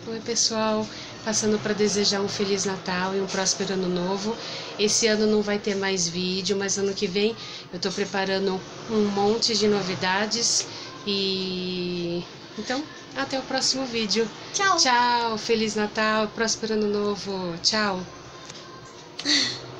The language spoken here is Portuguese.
Oi pessoal, passando para desejar um Feliz Natal e um próspero Ano Novo. Esse ano não vai ter mais vídeo, mas ano que vem eu tô preparando um monte de novidades e então até o próximo vídeo. Tchau! Tchau, Feliz Natal, próspero Ano Novo, tchau!